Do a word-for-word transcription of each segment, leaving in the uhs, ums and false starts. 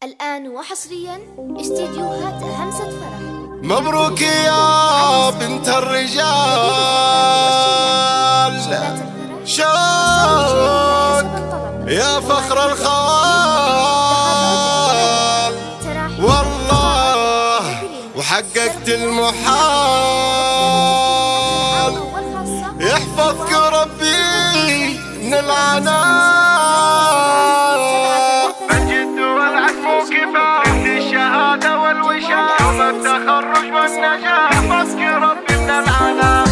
الآن وحصريا استديوهات همسة فرح. مبروك يا بنت الرجال، شوق يا فخر الخال، والله وحققت المحال، يحفظك ربي من العناء. الجد والعزم كفاية الشهادة والوشاء، يوم التخرج والنجاح يحفظك ربي من العناء.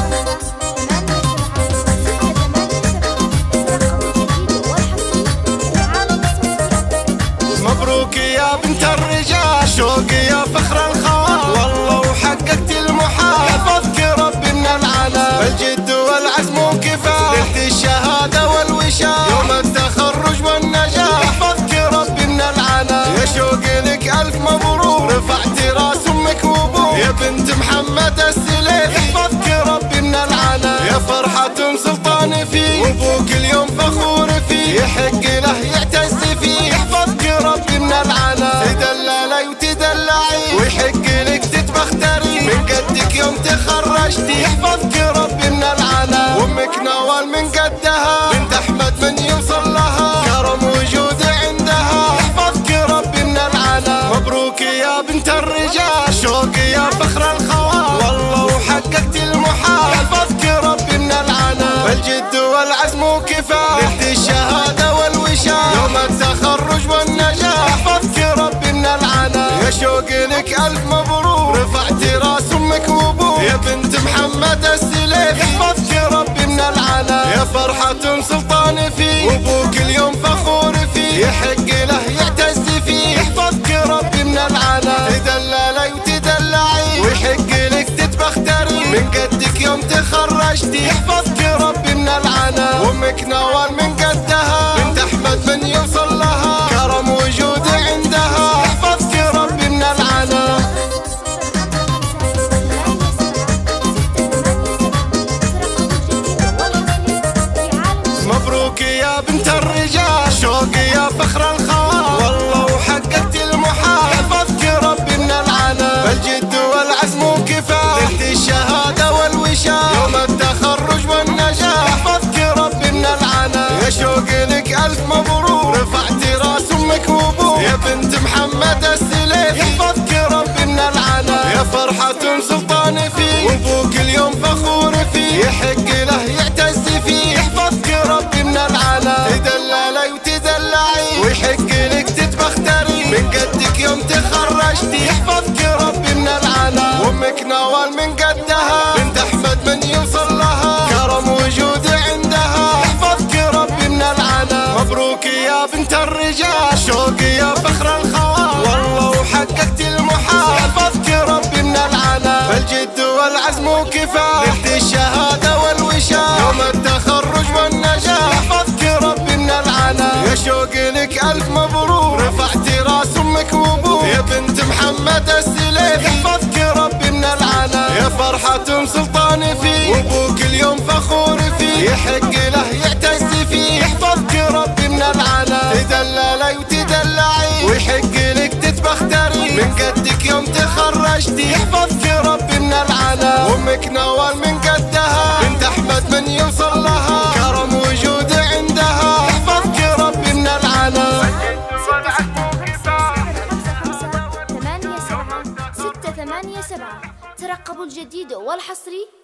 مبروك يا بنت الرجال، شوق يا فخر الخال، والله وحققت المحال، يحفظك ربي من العناء. الجد والعزم كفاية الشهادة والوشاء، يوم التخرج والنجاح يحفظك ربي من العناء. يا شوق لك ألف مبروك، رفعت راس أمك وأبوك، يا بنت محمد السليف يحفظك ربي من العناء. يا فرحة سلطان فيه، وأبوك اليوم فخور فيه، يحق له يعتز فيه، يحفظك ربي من العناء. تدللي وتدلعي ويحق لك تتبختري، من قدك يوم تخرجتي يحفظك ربي من العناء. وامك نوال من قدها بنت احمد من يوصل لها، كرم وجود عندها يحفظك ربي من العناء. مبروك يا بنت الرجال، شوق يا فخر الخوال، والله وحققت المحال، يحفظك ربي من العناء. الجد والعزم كفاية الشهادة والوشاء، يوم التخرج والنجاح يحفظك ربي من العناء. يا شوق لك ألف مبروك، رفعت راس أمك وأبوك، يا بنت محمد السليف يحفظك ربي من العناء. يا فرحة سلطان فيه، وأبوك اليوم فخور فيه، يحق له يعتز فيه، يحفظك ربي من العناء. تدللي وتدلعي ويحق لك تتبختري، من قدك يوم تخرجتي يحفظك ربي من العناء. وامك نوال من قدها بنت احمد من يوصل لها، كرم وجود عندها يحفظك ربي من العناء. مبروك يا بنت الرجال، شوق يا فخر الخال، والله وحققت المحال، يحفظك ربي من العناء. الجد والعزم كفاية الشهادة والوشاء، يوم التخرج والنجاح يحفظك ربي من العناء. يا شوق لك ألف مبروك، رفعت راس أمك وأبوك، يا بنت محمد السليف يحفظك ربي من العناء. يا فرحة سلطان فيه، وأبوك اليوم فخور فيه، يحق له يعتز فيه، يحفظك ربي من العناء. تدللي وتدلعي ويحق لك تتبختري، من قدك يوم تخرجتي يحفظك ربي من العناء. وامك نوال من قدها بنت احمد من يوصل لها، كرم وجود عندها يحفظك ربي من العناء. مبروك يا بنت الرجال، شوق يا فخر الخوال، والله وحققت المحال، يحفظك ربي من العناء. الجد والعزم كفاية الشهادة والوشاء، يوم التخرج والنجاح يحفظك ربي من العناء. يا شوق لك ألف مبروك، رفعت راس أمك وأبوك، يا بنت محمد السليف يحفظك ربي من العناء. يا فرحة سلطان فيه، وأبوك اليوم فخور فيه، يحق له يعتز فيه، يحفظك ربي من العناء. تدللي وتدلعي ويحق لك تتبختري، من قدك يوم تخرجتي يحفظك ربي من العناء. وامك نوال من قدها بنت احمد من يوصل لها، كرم وجود عندها يحفظك ربي من العناء. ثمانية سبعة ستة ثمانية سبعة. ترقبوا الجديد والحصري